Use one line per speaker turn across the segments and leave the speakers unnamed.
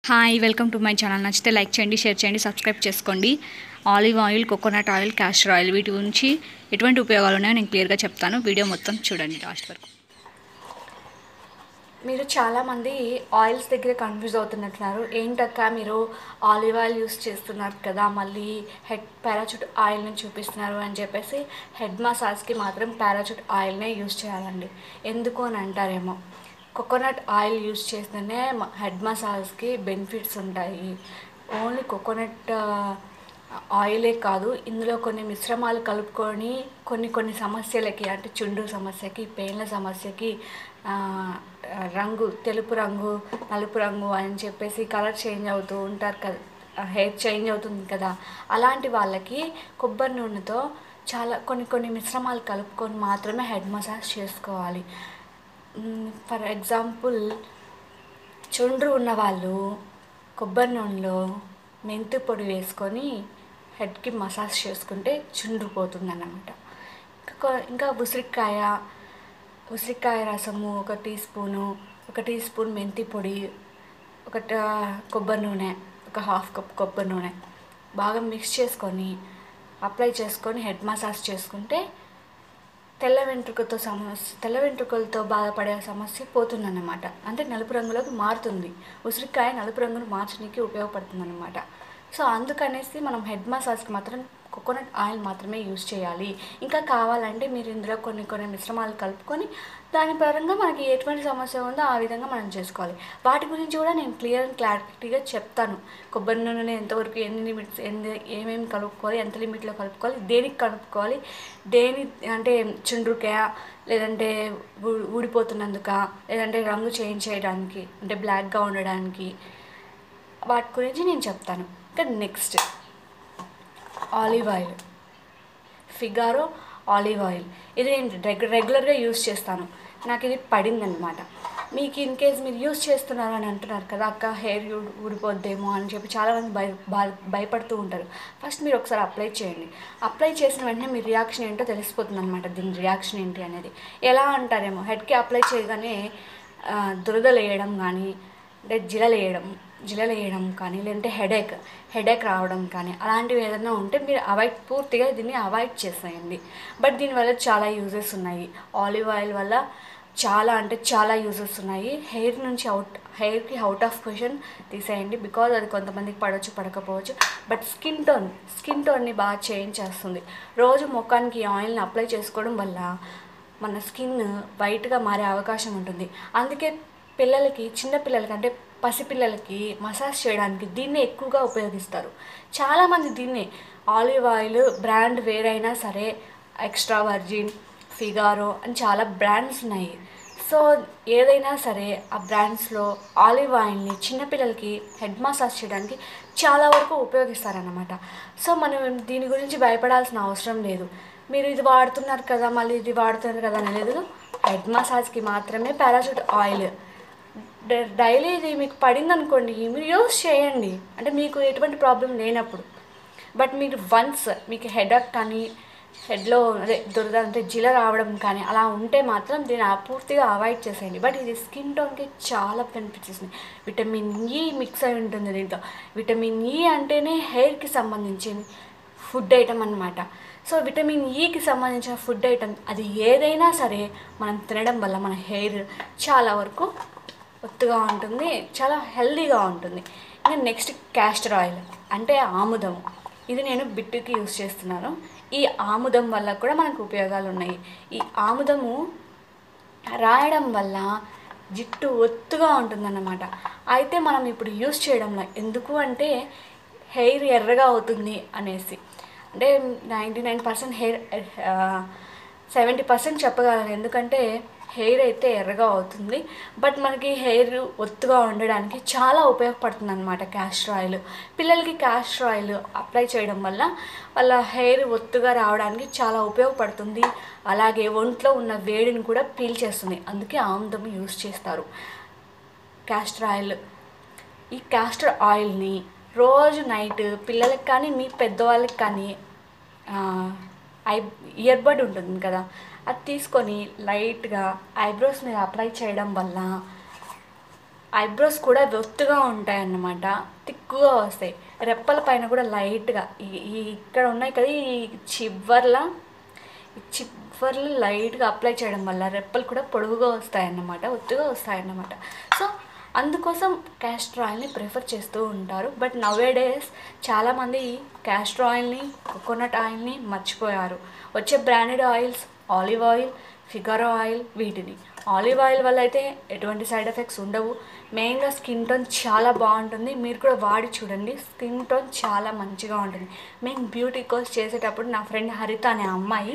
Hi welcome to my channel. నచ్చితే like చేయండి, share చేయండి, సబ్స్క్రైబ్ చేసుకోండి. Olive oil, coconut oil, castor oil వీటి గురించి ఎటువంటి ఉపయోగాలు ఉన్నాయో నేను క్లియర్గా చెప్తాను. వీడియో మొత్తం చూడండి లాస్ట్ వరకు.
మీరు చాలామంది ఆయిల్స్ దగ్గర కన్ఫ్యూజ్ అవుతున్నట్టున్నారు. ఏంటక్క మీరు ఆలివ్ ఆయిల్ యూస్ చేస్తున్నారు కదా, మళ్ళీ పారాచూట్ ఆయిల్ని చూపిస్తున్నారు అని చెప్పేసి హెడ్ మసాజ్కి మాత్రం పారాచూట్ ఆయిల్నే యూస్ చేయాలండి. ఎందుకు అని అంటారేమో. కోకోనట్ ఆయిల్ యూస్ చేస్తేనే హెడ్ మసాజ్కి బెనిఫిట్స్ ఉంటాయి. ఓన్లీ కోకోనట్ ఆయిలే కాదు, ఇందులో కొన్ని మిశ్రమాలు కలుపుకొని కొన్ని సమస్యలకి, అంటే చుండ్రు సమస్యకి, పెయిన్ల సమస్యకి, రంగు తెలుపు రంగు, నలుపు రంగు అని చెప్పేసి కలర్ చేంజ్ అవుతూ ఉంటారు కదా, హెయిర్ చేంజ్ అవుతుంది కదా, అలాంటి వాళ్ళకి కొబ్బరి నూనెతో చాలా కొన్ని మిశ్రమాలు కలుపుకొని మాత్రమే హెడ్ మసాజ్ చేసుకోవాలి. ఫర్ ఎగ్జాంపుల్, చుండ్రు ఉన్నవాళ్ళు కొబ్బరి నూనెలో మెంతి పొడి వేసుకొని హెడ్కి మసాజ్ చేసుకుంటే చుండ్రు పోతుందన్నమాట. ఇంకా ఉసిరికాయ రసము ఒక టీ స్పూన్ మెంతి పొడి, కొబ్బరి నూనె, ఒక హాఫ్ కప్ కొబ్బరి నూనె బాగా మిక్స్ చేసుకొని అప్లై చేసుకొని హెడ్ మసాజ్ చేసుకుంటే తెల్ల వెంట్రుకలతో బాధపడే సమస్య పోతుందన్నమాట. అంటే నలుపు రంగులోకి మారుతుంది. ఉసిరికాయ నలుపు రంగును మార్చడానికి ఉపయోగపడుతుంది అన్నమాట. సో అందుకనేసి మనం హెడ్ మసాజ్కి మాత్రం కోకోనట్ ఆయిల్ మాత్రమే యూజ్ చేయాలి. ఇంకా కావాలంటే మీరు ఇందులో కొన్ని మిశ్రమాలు కలుపుకొని దాని పరంగా మనకి ఎటువంటి సమస్య ఉందో ఆ విధంగా మనం చేసుకోవాలి. వాటి గురించి కూడా నేను క్లియర్ అండ్ క్లారిటీగా చెప్తాను. కొబ్బరి నూనె ఎంతవరకు, ఎన్ని లిమిట్స్, ఏమేమి కలుపుకోవాలి, ఎంత లిమిట్లో కలుపుకోవాలి, దేనికి కలుపుకోవాలి, అంటే చుండ్రుకాయ, లేదంటే ఊడిపోతున్నందుక, లేదంటే రంగు చేంజ్ చేయడానికి, అంటే బ్లాక్గా ఉండడానికి, వాటి గురించి నేను చెప్తాను. ఇంకా next olive oil, Figaro olive oil. ఇది నేను రెగ్యులర్గా యూస్ చేస్తాను. నాకు ఇది పడిందనమాట. మీకు ఇన్ కేస్ మీరు యూస్ చేస్తున్నారు అని అంటున్నారు కదా, అక్క హెయిర్ ఊడిపోద్దేమో అని చెప్పి చాలామంది భయపడుతూ ఉంటారు. ఫస్ట్ మీరు ఒకసారి అప్లై చేయండి. అప్లై చేసిన వెంటనే మీ రియాక్షన్ ఏంటో తెలిసిపోతుంది అనమాట. దీని రియాక్షన్ ఏంటి అనేది. ఎలా అంటారేమో, హెడ్కి అప్లై చేయగానే దురదలేయడం కానీ, అంటే జిలలేయడం కానీ, లేదంటే హెడేక్ రావడం కానీ, అలాంటివి ఏదైనా ఉంటే మీరు పూర్తిగా దీన్ని అవాయిడ్ చేసేయండి. బట్ దీనివల్ల చాలా యూజెస్ ఉన్నాయి. ఆలివ్ ఆయిల్ వల్ల చాలా యూజెస్ ఉన్నాయి. హెయిర్కి అవుట్ ఆఫ్ క్వశ్చన్ తీసేయండి. బికాజ్ అది కొంతమందికి పడవచ్చు, పడకపోవచ్చు. బట్ స్కిన్ టోన్ని బాగా చేంజ్ చేస్తుంది. రోజు ముఖానికి ఆయిల్ని అప్లై చేసుకోవడం వల్ల మన స్కిన్ వైట్గా మారే అవకాశం ఉంటుంది. అందుకే చిన్నపిల్లలకి, అంటే పసిపిల్లలకి మసాజ్ చేయడానికి దీన్నే ఎక్కువగా ఉపయోగిస్తారు. చాలామంది దీన్నే, ఆలివ్ ఆయిల్ బ్రాండ్ వేరైనా సరే, ఎక్స్ట్రా వర్జిన్, ఫిగారో అని చాలా బ్రాండ్స్ ఉన్నాయి. సో ఏదైనా సరే ఆ బ్రాండ్స్లో ఆలివ్ ఆయిల్ని చిన్నపిల్లలకి హెడ్ మసాజ్ చేయడానికి చాలా వరకు ఉపయోగిస్తారన్నమాట. సో మనం దీని గురించి భయపడాల్సిన అవసరం లేదు. మీరు ఇది వాడుతున్నారు కదా, మళ్ళీ ఇది వాడుతున్నారు కదా అని లేదు. హెడ్ మసాజ్కి మాత్రమే పారాచూట్ ఆయిల్. డైలీ ఇది మీకు పడింది అనుకోండి, మీరు యూస్ చేయండి, అంటే మీకు ఎటువంటి ప్రాబ్లం లేనప్పుడు. బట్ మీరు వన్స్ మీకు హెడేక్ కానీ, హెడ్లో దురద, అంటే జిల రావడం కానీ అలా ఉంటే మాత్రం దీన్ని పూర్తిగా అవాయిడ్ చేసేయండి. బట్ ఇది స్కిన్ టోన్కి చాలా బెనిఫిట్స్ ఇస్తుంది. విటమిన్ ఈ మిక్స్ అయి ఉంటుంది దీంట్లో. విటమిన్ ఈ అంటేనే హెయిర్కి సంబంధించిన ఫుడ్ ఐటమ్ అన్నమాట. సో విటమిన్ ఈకి సంబంధించిన ఫుడ్ ఐటమ్ అది ఏదైనా సరే మనం తినడం వల్ల మన హెయిర్ చాలా వరకు ఒత్తుగా ఉంటుంది, చాలా హెల్దీగా ఉంటుంది. ఇంకా నెక్స్ట్ క్యాస్టర్ ఆయిల్, అంటే ఆముదం. ఇది నేను బిట్టుకి యూస్ చేస్తున్నాను. ఈ ఆముదం వల్ల కూడా మనకు ఉపయోగాలు ఉన్నాయి. ఈ ఆముదము రాయడం వల్ల జిట్టు ఒత్తుగా ఉంటుందన్నమాట. అయితే మనం ఇప్పుడు యూస్ చేయడంలో ఎందుకు అంటే హెయిర్ ఎర్రగా అవుతుంది అనేసి, అంటే 99% హెయిర్, 70% చెప్పగలను. ఎందుకంటే హెయిర్ అయితే ఎర్రగా అవుతుంది, బట్ మనకి హెయిర్ ఒత్తుగా ఉండడానికి చాలా ఉపయోగపడుతుంది అనమాట క్యాస్టర్ ఆయిల్. పిల్లలకి క్యాస్టర్ ఆయిల్ అప్లై చేయడం వల్ల వాళ్ళ హెయిర్ ఒత్తుగా రావడానికి చాలా ఉపయోగపడుతుంది. అలాగే ఒంట్లో ఉన్న వేడిని కూడా పీల్చేస్తుంది. అందుకే ఆముదం యూస్ చేస్తారు. క్యాస్టర్ ఆయిల్, ఈ క్యాస్టర్ ఆయిల్ని రోజు నైట్ పిల్లలకి కానీ, మీ పెద్దవాళ్ళకి కానీ ఇయర్బడ్ ఉంటుంది కదా, అది తీసుకొని లైట్గా ఐబ్రోస్ మీద అప్లై చేయడం వల్ల ఐబ్రోస్ కూడా ఒత్తుగా ఉంటాయన్నమాట, తిక్కుగా వస్తాయి. రెప్పల పైన కూడా లైట్గా ఇక్కడ ఉన్నాయి కదా, ఈ చివర్లు లైట్గా అప్లై చేయడం వల్ల రెప్పలు కూడా పొడవుగా వస్తాయన్నమాట, ఒత్తుగా వస్తాయన్నమాట. సో అందుకోసం క్యాస్టర్ ఆయిల్ని ప్రిఫర్ చేస్తూ ఉంటారు. బట్ నవేడేస్ చాలామంది క్యాస్టర్ ఆయిల్ని, కోకోనట్ ఆయిల్ని మర్చిపోయారు. వచ్చే branded oils olive oil, Figaro oil, వీటిని. ఆలివ్ ఆయిల్ వల్ల అయితే ఎటువంటి సైడ్ ఎఫెక్ట్స్ ఉండవు. మెయిన్గా స్కిన్ టోన్ చాలా బాగుంటుంది. మీరు కూడా వాడి చూడండి, స్కిన్ టోన్ చాలా మంచిగా ఉంటుంది. మేము బ్యూటీ కోర్స్ చేసేటప్పుడు నా ఫ్రెండ్ హరిత అనే అమ్మాయి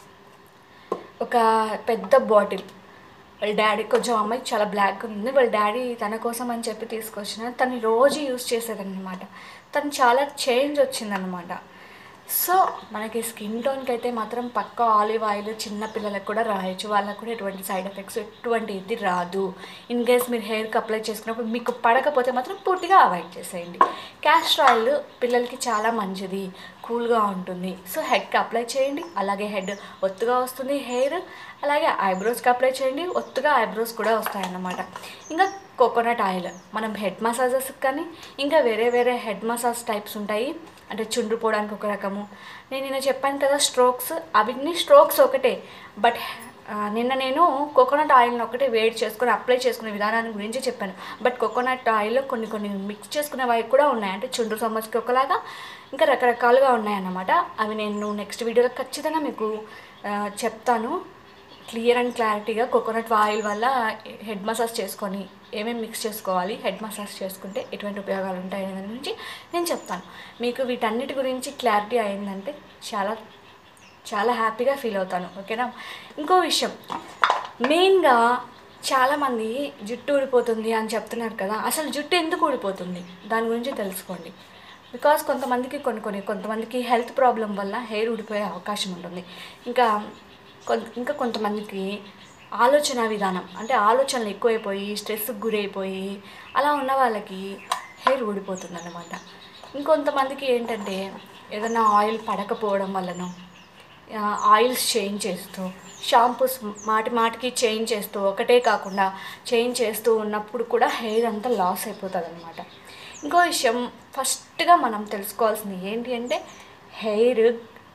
ఒక పెద్ద బాటిల్, వాళ్ళ డాడీ కొంచెం అమ్మాయి చాలా బ్లాక్గా ఉంది, వాళ్ళ డాడీ తన కోసం అని చెప్పి తీసుకొచ్చిన, తను రోజు యూజ్ చేసేదన్నమాట. తను చాలా చేంజ్ వచ్చిందనమాట. సో మనకి స్కిన్ టోన్కి అయితే మాత్రం పక్కా ఆలివ్ ఆయిల్ చిన్నపిల్లలకు కూడా రాయొచ్చు, వాళ్ళకు కూడా ఎటువంటి సైడ్ ఎఫెక్ట్స్ ఎటువంటి ఇది రాదు. ఇన్ కేస్ మీరు హెయిర్కి అప్లై చేసుకున్నప్పుడు మీకు పడకపోతే మాత్రం పూర్తిగా అవాయిడ్ చేసేయండి. క్యాస్టర్ ఆయిల్ పిల్లలకి చాలా మంచిది, కూల్గా ఉంటుంది. సో హెడ్కి అప్లై చేయండి, అలాగే హెడ్ ఒత్తుగా వస్తుంది హెయిర్. అలాగే ఐబ్రోస్కి అప్లై చేయండి, ఒత్తుగా ఐబ్రోస్ కూడా వస్తాయన్నమాట. ఇంకా కోకోనట్ ఆయిల్ మనం హెడ్ మసాజెస్కి కానీ, ఇంకా వేరే వేరే హెడ్ మసాజ్ టైప్స్ ఉంటాయి. అంటే చుండ్రు పోవడానికి ఒక రకము, నిన్న చెప్పాను కదా స్ట్రోక్స్, అవన్నీ స్ట్రోక్స్ ఒకటే. బట్ నేను కోకోనట్ ఆయిల్ని ఒకటే వేడి చేసుకొని అప్లై చేసుకునే విధానాన్ని గురించి చెప్పాను. బట్ కోకోనట్ ఆయిల్లో కొన్ని మిక్స్ చేసుకునేవి కూడా ఉన్నాయి. అంటే చుండ్రు సమస్యకి ఒకలాగా ఇంకా రకరకాలుగా ఉన్నాయన్నమాట. అవి నేను నెక్స్ట్ వీడియోలో ఖచ్చితంగా మీకు చెప్తాను క్లియర్ అండ్ క్లారిటీగా. కోకోనట్ ఆయిల్ వల్ల హెడ్ మసాజ్ చేసుకొని ఏమేమి మిక్స్ చేసుకోవాలి, హెడ్ మసాజ్ చేసుకుంటే ఎటువంటి ఉపయోగాలు ఉంటాయి అనే దాని గురించి నేను చెప్తాను. మీకు వీటన్నిటి గురించి క్లారిటీ అయిందంటే చాలా చాలా హ్యాపీగా ఫీల్ అవుతాను. ఓకేనా. ఇంకో విషయం, మెయిన్గా చాలామంది జుట్టు ఊడిపోతుంది అని చెప్తున్నారు కదా, అసలు జుట్టు ఎందుకు ఊడిపోతుంది దాని గురించి తెలుసుకోండి. బికాస్ కొంతమందికి హెల్త్ ప్రాబ్లం వల్ల హెయిర్ ఊడిపోయే అవకాశం ఉంటుంది. ఇంకా కొంతమందికి ఆలోచన విధానం, అంటే ఆలోచనలు ఎక్కువైపోయి స్ట్రెస్కి గురైపోయి అలా ఉన్న వాళ్ళకి హెయిర్ ఊడిపోతుంది అన్నమాట. ఇంకొంతమందికి ఏంటంటే ఏదైనా ఆయిల్ పడకపోవడం వల్లనో, ఆయిల్స్ చేంజ్ చేస్తూ, షాంపూస్ మాటికి చేంజ్ చేస్తూ, ఒకటే కాకుండా చేంజ్ చేస్తూ ఉన్నప్పుడు కూడా హెయిర్ అంతా లాస్ అయిపోతుంది అన్నమాట. ఇంకో విషయం, ఫస్ట్గా మనం తెలుసుకోవాల్సింది ఏంటి అంటే, హెయిర్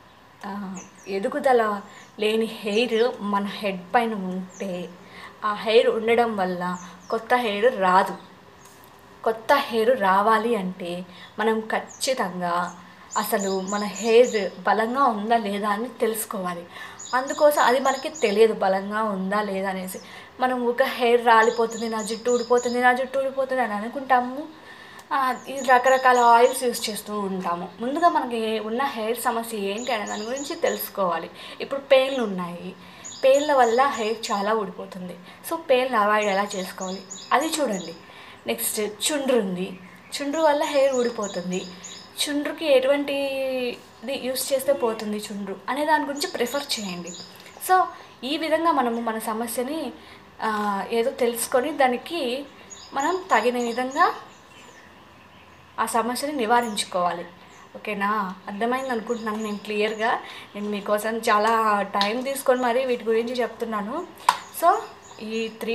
ఎదుగుదల లేని హెయిర్ మన హెడ్ పైన ఉంటే ఆ హెయిర్ ఉండడం వల్ల కొత్త హెయిర్ రాదు. కొత్త హెయిర్ రావాలి అంటే మనం ఖచ్చితంగా అసలు మన హెయిర్ బలంగా ఉందా లేదా అని తెలుసుకోవాలి. అందుకోసం అది మనకి తెలియదు బలంగా ఉందా లేదా అనేసి. మనం ఒక హెయిర్ రాలిపోతుంది, నా జుట్టు ఊడిపోతుంది అని అనుకుంటాము. ఈ రకరకాల ఆయిల్స్ యూస్ చేస్తూ ఉంటాము. ముందుగా మనకి ఉన్న హెయిర్ సమస్య ఏంటి అనే దాని గురించి తెలుసుకోవాలి. ఇప్పుడు పెయిన్లు ఉన్నాయి, పెయిన్ల వల్ల హెయిర్ చాలా ఊడిపోతుంది. సో పెయిన్లు అవాయిడ్ ఎలా చేసుకోవాలి అది చూడండి. నెక్స్ట్ చుండ్రు ఉంది, చుండ్రు వల్ల హెయిర్ ఊడిపోతుంది. చుండ్రుకి ఎటువంటిది యూస్ చేస్తే పోతుంది చుండ్రు అనే దాని గురించి ప్రిఫర్ చేయండి. సో ఈ విధంగా మనము మన సమస్యని ఏదో తెలుసుకొని దానికి మనం తగిన విధంగా ఆ సమస్యని నివారించుకోవాలి. ఓకేనా. అర్థమైంది అనుకుంటున్నాను నేను క్లియర్గా. నేను మీకోసం చాలా టైం తీసుకొని మరీ వీటి గురించి చెప్తున్నాను. సో ఈ 3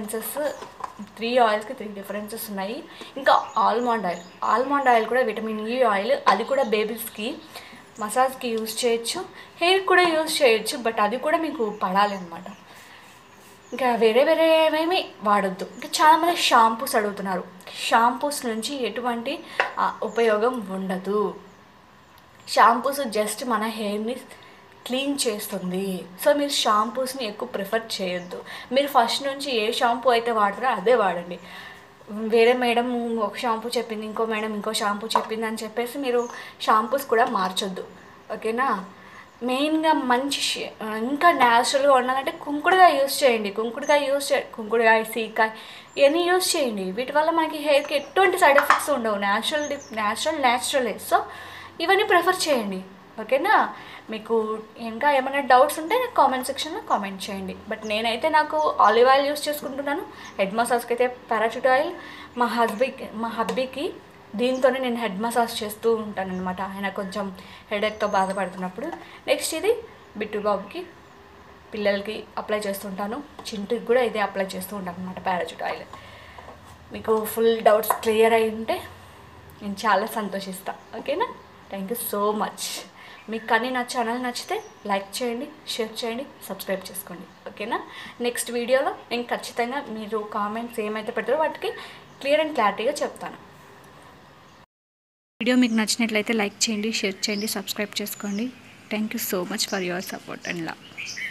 ఆయిల్స్కి 3 డిఫరెన్సెస్ ఉన్నాయి. ఇంకా ఆల్మండ్ ఆయిల్ కూడా విటమిన్ ఈ ఆయిల్, అది కూడా బేబీస్కి మసాజ్కి యూజ్ చేయొచ్చు, హెయిర్ కూడా యూజ్ చేయొచ్చు. బట్ అది కూడా మీకు పడాలి అనమాట. ఇంకా వేరే ఏమేమి వాడొద్దు. ఇంకా చాలామంది షాంపూస్ అడుగుతున్నారు. షాంపూస్ నుంచి ఎటువంటి ఉపయోగం ఉండదు. షాంపూస్ జస్ట్ మన హెయిర్ని క్లీన్ చేస్తుంది. సో మీరు షాంపూస్ని ఎక్కువ ప్రిఫర్ చేయొద్దు. మీరు ఫస్ట్ నుంచి ఏ షాంపూ అయితే వాడతారో అదే వాడండి. వేరే మేడం ఒక షాంపూ చెప్పింది, ఇంకో మేడం ఇంకో షాంపూ చెప్పింది అని చెప్పేసి మీరు షాంపూస్ కూడా మార్చొద్దు. ఓకేనా. మెయిన్గా ఇంకా న్యాచురల్గా ఉండాలంటే కుంకుడుకాయ యూస్ చేయండి. కుంకుడుకాయ, సీకాయ ఇవన్నీ యూస్ చేయండి. వీటి వల్ల మనకి హెయిర్కి ఎటువంటి సైడ్ ఎఫెక్ట్స్ ఉండవు. న్యాచురలే. సో ఇవన్నీ ప్రిఫర్ చేయండి. ఓకేనా. మీకు ఇంకా ఏమైనా డౌట్స్ ఉంటే నాకు కామెంట్ సెక్షన్లో కామెంట్ చేయండి. బట్ నేనైతే నాకు ఆలివ్ ఆయిల్ యూస్ చేసుకుంటున్నాను. హెడ్ మసాజ్కి అయితే పారాచూట్ ఆయిల్, మా హబ్బీకి దీంతోనే నేను హెడ్ మసాజ్ చేస్తూ ఉంటాను అనమాట. ఆయన కొంచెం హెడేక్తో బాధపడుతున్నప్పుడు. నెక్స్ట్ ఇది బిట్టు బాబుకి, పిల్లలకి అప్లై చేస్తుంటాను. చింటుకి కూడా ఇదే అప్లై చేస్తూ ఉంటాను అనమాట, పారాచూట్ ఆయిల్. మీకు ఫుల్ డౌట్స్ క్లియర్ అయి ఉంటే నేను చాలా సంతోషిస్తాను. ఓకేనా? Thank you so much. మీకు కానీ నా ఛానల్ నచ్చితే లైక్ చేయండి, షేర్ చేయండి, సబ్స్క్రైబ్ చేసుకోండి. ఓకేనా? నెక్స్ట్ వీడియోలో నేను ఖచ్చితంగా మీరు కామెంట్స్ ఏమైతే పెడతారో వాటికి క్లియర్ అండ్ క్లారిటీగా చెప్తాను.
వీడియో మీకు నచ్చినట్లయితే లైక్ చేయండి, షేర్ చేయండి, సబ్స్క్రైబ్ చేసుకోండి. Thank you so much for your support and love.